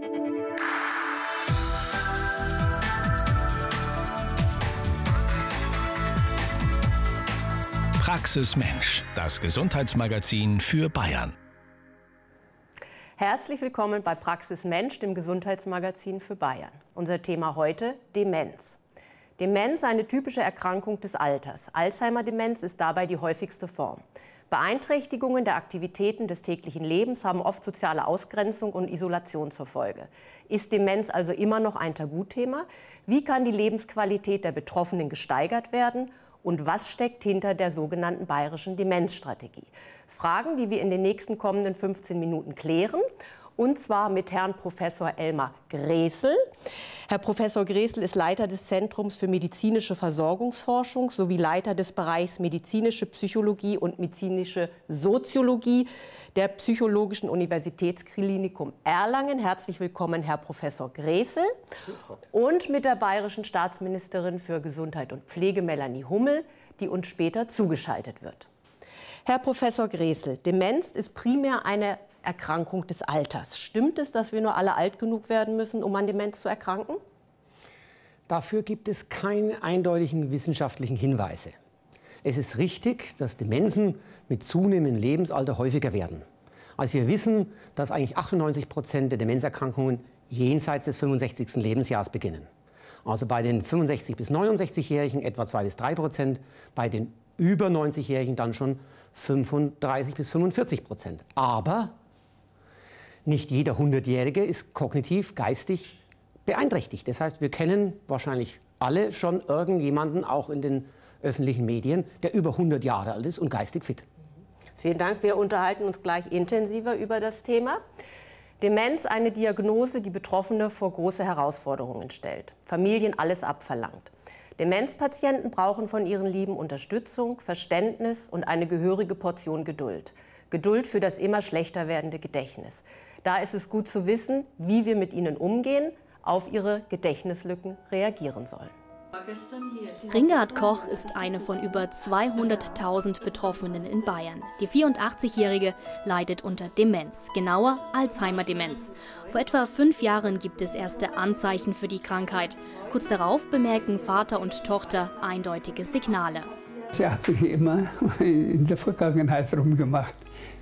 Praxis Mensch, das Gesundheitsmagazin für Bayern. Herzlich willkommen bei Praxis Mensch, dem Gesundheitsmagazin für Bayern. Unser Thema heute: Demenz. Demenz, eine typische Erkrankung des Alters. Alzheimer-Demenz ist dabei die häufigste Form. Beeinträchtigungen der Aktivitäten des täglichen Lebens haben oft soziale Ausgrenzung und Isolation zur Folge. Ist Demenz also immer noch ein Tabuthema? Wie kann die Lebensqualität der Betroffenen gesteigert werden? Und was steckt hinter der sogenannten bayerischen Demenzstrategie? Fragen, die wir in den nächsten kommenden 15 Minuten klären. Und zwar mit Herrn Professor Elmar Gräßl. Herr Professor Gräßl ist Leiter des Zentrums für medizinische Versorgungsforschung sowie Leiter des Bereichs medizinische Psychologie und medizinische Soziologie der Psychologischen Universitätsklinikum Erlangen. Herzlich willkommen, Herr Professor Gräßl. Und mit der bayerischen Staatsministerin für Gesundheit und Pflege, Melanie Hummel, die uns später zugeschaltet wird. Herr Professor Gräßl, Demenz ist primär eine Erkrankung des Alters. Stimmt es, dass wir nur alle alt genug werden müssen, um an Demenz zu erkranken? Dafür gibt es keine eindeutigen wissenschaftlichen Hinweise. Es ist richtig, dass Demenzen mit zunehmendem Lebensalter häufiger werden. Also wir wissen, dass eigentlich 98% der Demenzerkrankungen jenseits des 65. Lebensjahres beginnen. Also bei den 65- bis 69-Jährigen etwa 2 bis 3%, bei den über 90-Jährigen dann schon 35 bis 45%. Aber nicht jeder 100-Jährige ist kognitiv, geistig beeinträchtigt. Das heißt, wir kennen wahrscheinlich alle schon irgendjemanden, auch in den öffentlichen Medien, der über 100 Jahre alt ist und geistig fit. Vielen Dank. Wir unterhalten uns gleich intensiver über das Thema. Demenz, eine Diagnose, die Betroffene vor große Herausforderungen stellt. Familien alles abverlangt. Demenzpatienten brauchen von ihren Lieben Unterstützung, Verständnis und eine gehörige Portion Geduld. Geduld für das immer schlechter werdende Gedächtnis. Da ist es gut zu wissen, wie wir mit ihnen umgehen, auf ihre Gedächtnislücken reagieren sollen. Ringard Koch ist eine von über 200.000 Betroffenen in Bayern. Die 84-Jährige leidet unter Demenz, genauer Alzheimer-Demenz. Vor etwa 5 Jahren gibt es erste Anzeichen für die Krankheit. Kurz darauf bemerken Vater und Tochter eindeutige Signale. Sie hat sich immer in der Vergangenheit rumgemacht.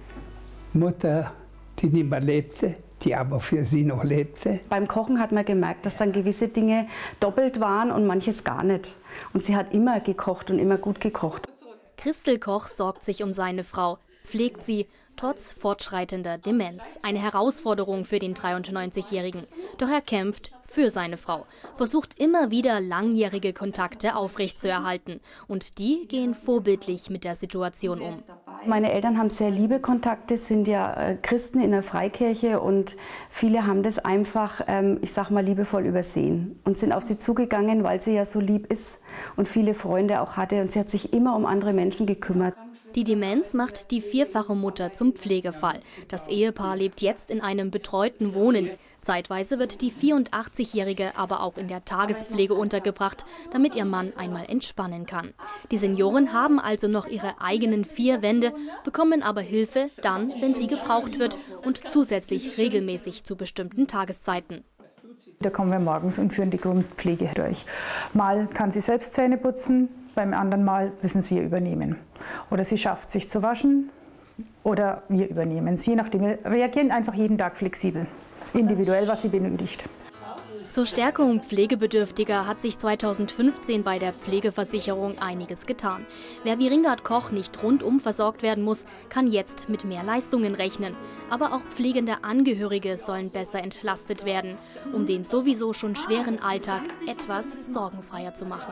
Mutter, die nicht mehr lebte, die aber für sie noch lebte. Beim Kochen hat man gemerkt, dass dann gewisse Dinge doppelt waren und manches gar nicht. Und sie hat immer gekocht und immer gut gekocht. Christel Koch sorgt sich um seine Frau, pflegt sie, trotz fortschreitender Demenz. Eine Herausforderung für den 93-Jährigen. Doch er kämpft für seine Frau, versucht immer wieder langjährige Kontakte aufrechtzuerhalten. Und die gehen vorbildlich mit der Situation um. Meine Eltern haben sehr liebe Kontakte, sind ja Christen in der Freikirche und viele haben das einfach, ich sag mal, liebevoll übersehen und sind auf sie zugegangen, weil sie ja so lieb ist und viele Freunde auch hatte und sie hat sich immer um andere Menschen gekümmert. Die Demenz macht die vierfache Mutter zum Pflegefall. Das Ehepaar lebt jetzt in einem betreuten Wohnen. Zeitweise wird die 84-Jährige aber auch in der Tagespflege untergebracht, damit ihr Mann einmal entspannen kann. Die Senioren haben also noch ihre eigenen 4 Wände, bekommen aber Hilfe dann, wenn sie gebraucht wird und zusätzlich regelmäßig zu bestimmten Tageszeiten. Da kommen wir morgens und führen die Grundpflege durch. Mal kann sie selbst Zähne putzen, beim anderen Mal müssen wir übernehmen. Oder sie schafft sich zu waschen oder wir übernehmen es. Je nachdem, wir reagieren einfach jeden Tag flexibel, individuell, was sie benötigt. Zur Stärkung Pflegebedürftiger hat sich 2015 bei der Pflegeversicherung einiges getan. Wer wie Ringard Koch nicht rundum versorgt werden muss, kann jetzt mit mehr Leistungen rechnen. Aber auch pflegende Angehörige sollen besser entlastet werden, um den sowieso schon schweren Alltag etwas sorgenfreier zu machen.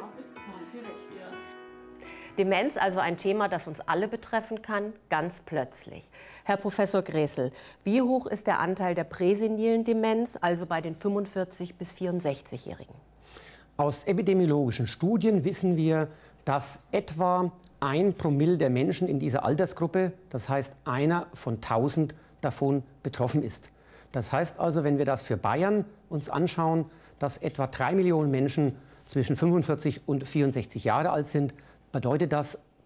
Demenz, also ein Thema, das uns alle betreffen kann, ganz plötzlich. Herr Professor Gräßl, wie hoch ist der Anteil der präsenilen Demenz, also bei den 45- bis 64-Jährigen? Aus epidemiologischen Studien wissen wir, dass etwa 1 Promille der Menschen in dieser Altersgruppe, das heißt einer von 1000, davon betroffen ist. Das heißt also, wenn wir das für Bayern uns anschauen, dass etwa 3 Millionen Menschen zwischen 45 und 64 Jahre alt sind, bedeutet das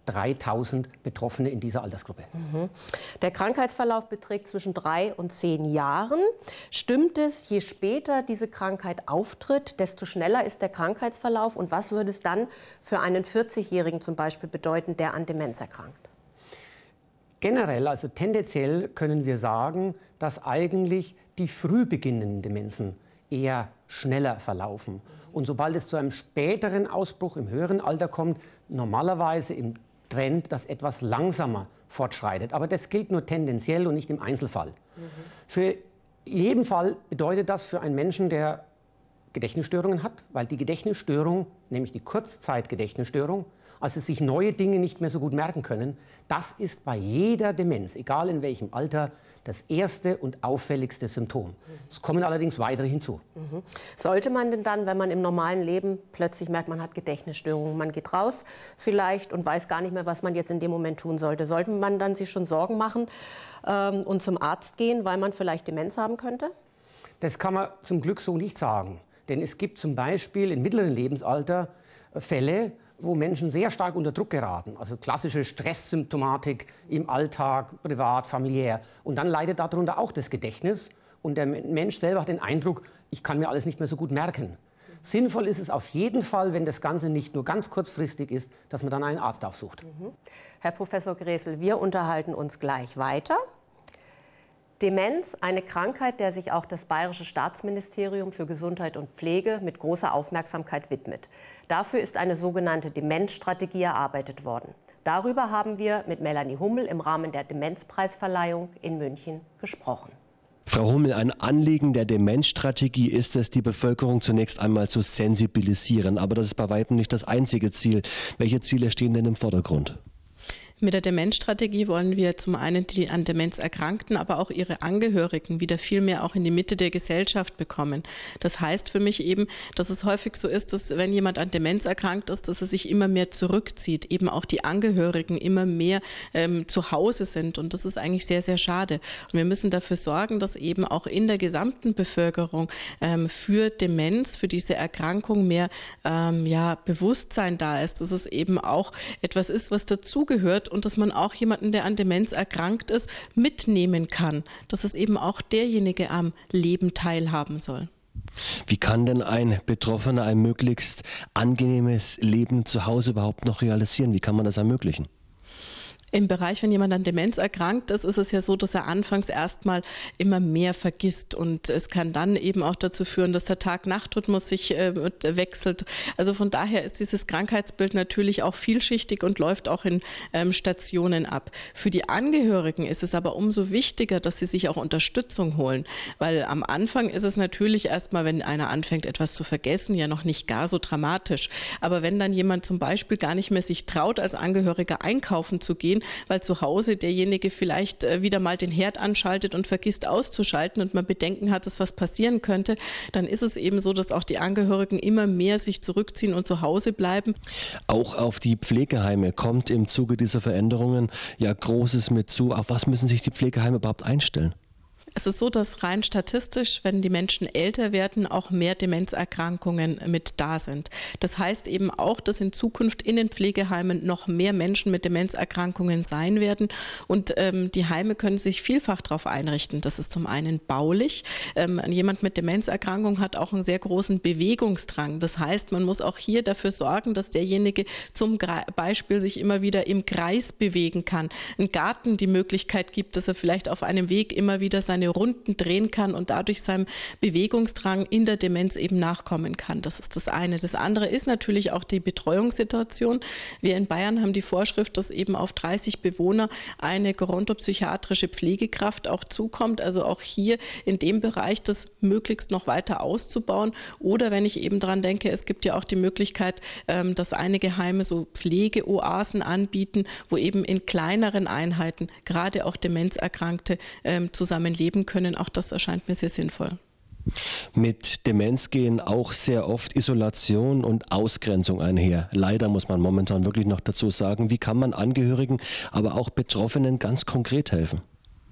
3000 Betroffene in dieser Altersgruppe. Der Krankheitsverlauf beträgt zwischen 3 und 10 Jahren. Stimmt es, je später diese Krankheit auftritt, desto schneller ist der Krankheitsverlauf? Und was würde es dann für einen 40-Jährigen zum Beispiel bedeuten, der an Demenz erkrankt? Generell, also tendenziell können wir sagen, dass eigentlich die früh beginnenden Demenzen eher schneller verlaufen. Und sobald es zu einem späteren Ausbruch im höheren Alter kommt, normalerweise im Trend, das etwas langsamer fortschreitet. Aber das gilt nur tendenziell und nicht im Einzelfall. Für jeden Fall bedeutet das für einen Menschen, der Gedächtnisstörungen hat, weil die Gedächtnisstörung, nämlich die Kurzzeitgedächtnisstörung, also sich neue Dinge nicht mehr so gut merken können, das ist bei jeder Demenz, egal in welchem Alter, das erste und auffälligste Symptom. Es kommen allerdings weitere hinzu. Sollte man denn dann, wenn man im normalen Leben plötzlich merkt, man hat Gedächtnisstörungen, man geht raus vielleicht und weiß gar nicht mehr, was man jetzt in dem Moment tun sollte, sollte man dann sich schon Sorgen machen und zum Arzt gehen, weil man vielleicht Demenz haben könnte? Das kann man zum Glück so nicht sagen. Denn es gibt zum Beispiel im mittleren Lebensalter Fälle, wo Menschen sehr stark unter Druck geraten. Also klassische Stresssymptomatik im Alltag, privat, familiär. Und dann leidet darunter auch das Gedächtnis. Und der Mensch selber hat den Eindruck, ich kann mir alles nicht mehr so gut merken. Sinnvoll ist es auf jeden Fall, wenn das Ganze nicht nur ganz kurzfristig ist, dass man dann einen Arzt aufsucht. Herr Professor Gräßl, wir unterhalten uns gleich weiter. Demenz, eine Krankheit, der sich auch das Bayerische Staatsministerium für Gesundheit und Pflege mit großer Aufmerksamkeit widmet. Dafür ist eine sogenannte Demenzstrategie erarbeitet worden. Darüber haben wir mit Melanie Hummel im Rahmen der Demenzpreisverleihung in München gesprochen. Frau Hummel, ein Anliegen der Demenzstrategie ist es, die Bevölkerung zunächst einmal zu sensibilisieren. Aber das ist bei weitem nicht das einzige Ziel. Welche Ziele stehen denn im Vordergrund? Mit der Demenzstrategie wollen wir zum einen die an Demenz Erkrankten, aber auch ihre Angehörigen wieder viel mehr auch in die Mitte der Gesellschaft bekommen. Das heißt für mich eben, dass es häufig so ist, dass wenn jemand an Demenz erkrankt ist, dass er sich immer mehr zurückzieht, eben auch die Angehörigen immer mehr zu Hause sind, und das ist eigentlich sehr, sehr schade. Und wir müssen dafür sorgen, dass eben auch in der gesamten Bevölkerung für Demenz, für diese Erkrankung mehr Bewusstsein da ist, dass es eben auch etwas ist, was dazugehört, und dass man auch jemanden, der an Demenz erkrankt ist, mitnehmen kann, dass es eben auch derjenige am Leben teilhaben soll. Wie kann denn ein Betroffener ein möglichst angenehmes Leben zu Hause überhaupt noch realisieren? Wie kann man das ermöglichen? Im Bereich, wenn jemand an Demenz erkrankt ist, ist es ja so, dass er anfangs erstmal immer mehr vergisst, und es kann dann eben auch dazu führen, dass der Tag-Nacht-Rhythmus sich wechselt. Also von daher ist dieses Krankheitsbild natürlich auch vielschichtig und läuft auch in Stationen ab. Für die Angehörigen ist es aber umso wichtiger, dass sie sich auch Unterstützung holen, weil am Anfang ist es natürlich erstmal, wenn einer anfängt, etwas zu vergessen, ja noch nicht gar so dramatisch. Aber wenn dann jemand zum Beispiel gar nicht mehr sich traut, als Angehöriger einkaufen zu gehen, weil zu Hause derjenige vielleicht wieder mal den Herd anschaltet und vergisst auszuschalten und man Bedenken hat, dass was passieren könnte, dann ist es eben so, dass auch die Angehörigen immer mehr sich zurückziehen und zu Hause bleiben. Auch auf die Pflegeheime kommt im Zuge dieser Veränderungen ja Großes mit zu. Auf was müssen sich die Pflegeheime überhaupt einstellen? Es ist so, dass rein statistisch, wenn die Menschen älter werden, auch mehr Demenzerkrankungen mit da sind. Das heißt eben auch, dass in Zukunft in den Pflegeheimen noch mehr Menschen mit Demenzerkrankungen sein werden. Und die Heime können sich vielfach darauf einrichten. Das ist zum einen baulich. Jemand mit Demenzerkrankung hat auch einen sehr großen Bewegungsdrang. Das heißt, man muss auch hier dafür sorgen, dass derjenige zum Beispiel sich immer wieder im Kreis bewegen kann. Ein Garten die Möglichkeit gibt, dass er vielleicht auf einem Weg immer wieder seine Runden drehen kann und dadurch seinem Bewegungsdrang in der Demenz eben nachkommen kann. Das ist das eine. Das andere ist natürlich auch die Betreuungssituation. Wir in Bayern haben die Vorschrift, dass eben auf 30 Bewohner eine gerontopsychiatrische Pflegekraft auch zukommt. Also auch hier in dem Bereich das möglichst noch weiter auszubauen. Oder wenn ich eben dran denke, es gibt ja auch die Möglichkeit, dass einige Heime so Pflegeoasen anbieten, wo eben in kleineren Einheiten gerade auch Demenzerkrankte zusammenleben können. Auch das erscheint mir sehr sinnvoll. Mit Demenz gehen auch sehr oft Isolation und Ausgrenzung einher. Leider muss man momentan wirklich noch dazu sagen. Wie kann man Angehörigen, aber auch Betroffenen ganz konkret helfen?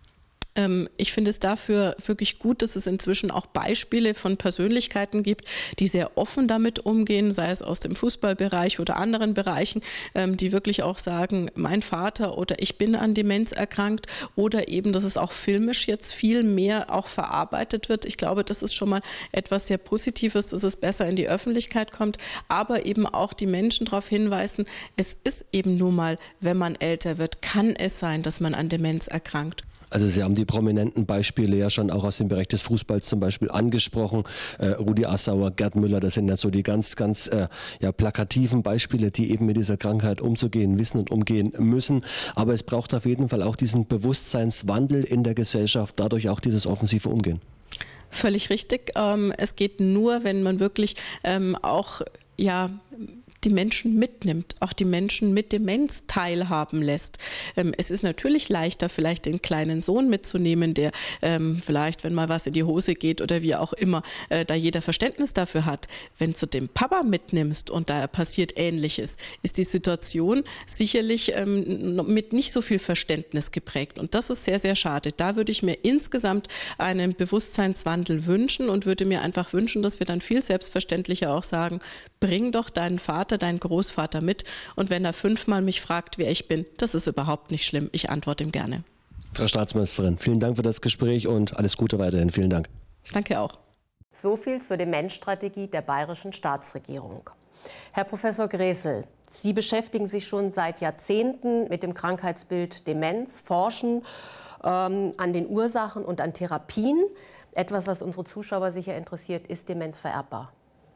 Ich finde es dafür wirklich gut, dass es inzwischen auch Beispiele von Persönlichkeiten gibt, die sehr offen damit umgehen, sei es aus dem Fußballbereich oder anderen Bereichen, die wirklich auch sagen, mein Vater oder ich bin an Demenz erkrankt, oder eben, dass es auch filmisch jetzt viel mehr auch verarbeitet wird. Ich glaube, das ist schon mal etwas sehr Positives, dass es besser in die Öffentlichkeit kommt, aber eben auch die Menschen darauf hinweisen, es ist eben nun mal, wenn man älter wird, kann es sein, dass man an Demenz erkrankt. Also Sie haben die prominenten Beispiele ja schon auch aus dem Bereich des Fußballs zum Beispiel angesprochen. Rudi Assauer, Gerd Müller, das sind ja so die ganz plakativen Beispiele, die eben mit dieser Krankheit umzugehen wissen und umgehen müssen. Aber es braucht auf jeden Fall auch diesen Bewusstseinswandel in der Gesellschaft, dadurch auch dieses offensive Umgehen. Völlig richtig. Es geht nur, wenn man wirklich auch die Menschen mitnimmt, auch die Menschen mit Demenz teilhaben lässt. Es ist natürlich leichter, vielleicht den kleinen Sohn mitzunehmen, der vielleicht, wenn mal was in die Hose geht oder wie auch immer, da jeder Verständnis dafür hat. Wenn du den Papa mitnimmst und da passiert Ähnliches, ist die Situation sicherlich mit nicht so viel Verständnis geprägt. Und das ist sehr, sehr schade. Da würde ich mir insgesamt einen Bewusstseinswandel wünschen und würde mir einfach wünschen, dass wir dann viel selbstverständlicher auch sagen, bring doch deinen Vater, deinen Großvater mit, und wenn er 5-mal mich fragt, wer ich bin, das ist überhaupt nicht schlimm. Ich antworte ihm gerne. Frau Staatsministerin, vielen Dank für das Gespräch und alles Gute weiterhin. Vielen Dank. Danke auch. So viel zur Demenzstrategie der bayerischen Staatsregierung. Herr Professor Gräßl, Sie beschäftigen sich schon seit Jahrzehnten mit dem Krankheitsbild Demenz, forschen an den Ursachen und an Therapien. Etwas, was unsere Zuschauer sicher interessiert, ist Demenz vererbbar?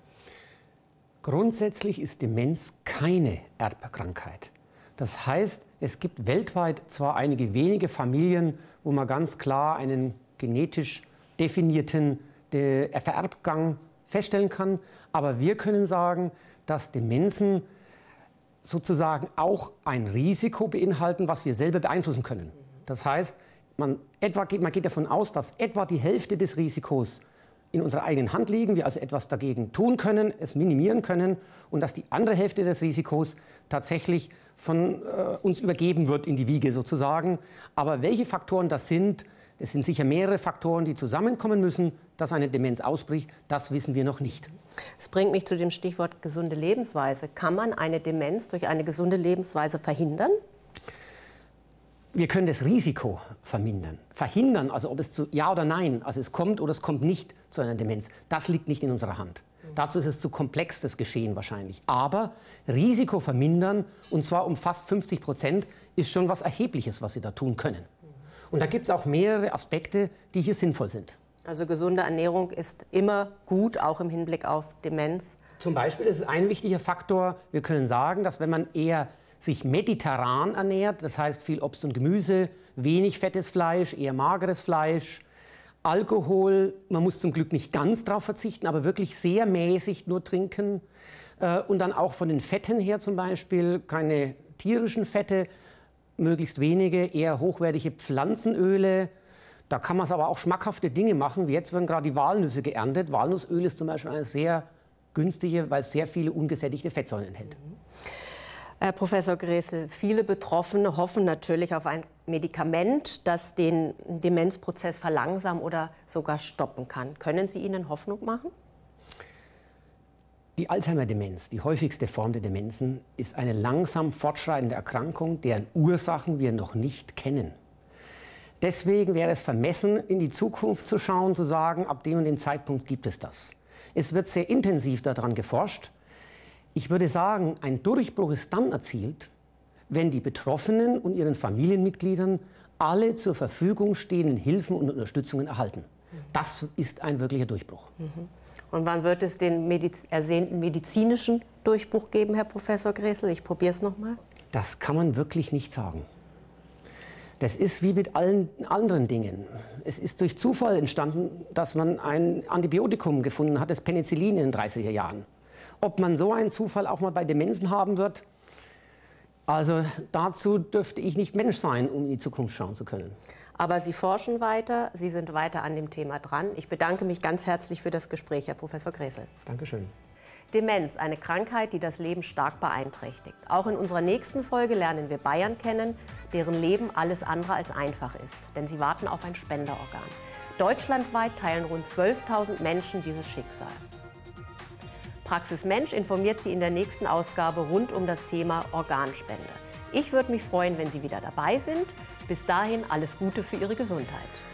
Grundsätzlich ist Demenz keine Erbkrankheit. Das heißt, es gibt weltweit zwar einige wenige Familien, wo man ganz klar einen genetisch definierten Vererbgang feststellen kann, aber wir können sagen, dass Demenzen sozusagen auch ein Risiko beinhalten, was wir selber beeinflussen können. Das heißt, man geht davon aus, dass etwa die Hälfte des Risikos in unserer eigenen Hand liegen, wir also etwas dagegen tun können, es minimieren können, und dass die andere Hälfte des Risikos tatsächlich von uns übergeben wird in die Wiege sozusagen. Aber welche Faktoren das sind sicher mehrere Faktoren, die zusammenkommen müssen, dass eine Demenz ausbricht, das wissen wir noch nicht. Das bringt mich zu dem Stichwort gesunde Lebensweise. Kann man eine Demenz durch eine gesunde Lebensweise verhindern? Wir können das Risiko vermindern. Verhindern, also ob es zu ja oder nein, also es kommt oder es kommt nicht zu einer Demenz, das liegt nicht in unserer Hand. Dazu ist es zu komplex, das Geschehen wahrscheinlich. Aber Risiko vermindern, und zwar um fast 50%, ist schon was Erhebliches, was wir da tun können. Und da gibt es auch mehrere Aspekte, die hier sinnvoll sind. Also gesunde Ernährung ist immer gut, auch im Hinblick auf Demenz? Zum Beispiel ist es ein wichtiger Faktor. Wir können sagen, dass wenn man eher sich mediterran ernährt, das heißt viel Obst und Gemüse, wenig fettes Fleisch, eher mageres Fleisch, Alkohol, man muss zum Glück nicht ganz drauf verzichten, aber wirklich sehr mäßig nur trinken. Und dann auch von den Fetten her zum Beispiel keine tierischen Fette, möglichst wenige, eher hochwertige Pflanzenöle. Da kann man aber auch schmackhafte Dinge machen, wie jetzt werden gerade die Walnüsse geerntet. Walnussöl ist zum Beispiel eine sehr günstige, weil es sehr viele ungesättigte Fettsäuren enthält. Herr Professor Gräßl, viele Betroffene hoffen natürlich auf ein Medikament, das den Demenzprozess verlangsamen oder sogar stoppen kann. Können Sie ihnen Hoffnung machen? Die Alzheimer-Demenz, die häufigste Form der Demenzen, ist eine langsam fortschreitende Erkrankung, deren Ursachen wir noch nicht kennen. Deswegen wäre es vermessen, in die Zukunft zu schauen, zu sagen, ab dem und dem Zeitpunkt gibt es das. Es wird sehr intensiv daran geforscht. Ich würde sagen, ein Durchbruch ist dann erzielt, wenn die Betroffenen und ihren Familienmitgliedern alle zur Verfügung stehenden Hilfen und Unterstützungen erhalten. Das ist ein wirklicher Durchbruch. Und wann wird es den ersehnten medizinischen Durchbruch geben, Herr Professor Gräßl? Ich probiere es noch mal. Das kann man wirklich nicht sagen. Das ist wie mit allen anderen Dingen. Es ist durch Zufall entstanden, dass man ein Antibiotikum gefunden hat, das Penicillin in den 30er Jahren. Ob man so einen Zufall auch mal bei Demenzen haben wird, also dazu dürfte ich nicht Mensch sein, um in die Zukunft schauen zu können. Aber Sie forschen weiter, Sie sind weiter an dem Thema dran. Ich bedanke mich ganz herzlich für das Gespräch, Herr Professor Gräßl. Dankeschön. Demenz, eine Krankheit, die das Leben stark beeinträchtigt. Auch in unserer nächsten Folge lernen wir Bayern kennen, deren Leben alles andere als einfach ist, denn sie warten auf ein Spenderorgan. Deutschlandweit teilen rund 12.000 Menschen dieses Schicksal. Praxis Mensch informiert Sie in der nächsten Ausgabe rund um das Thema Organspende. Ich würde mich freuen, wenn Sie wieder dabei sind. Bis dahin alles Gute für Ihre Gesundheit.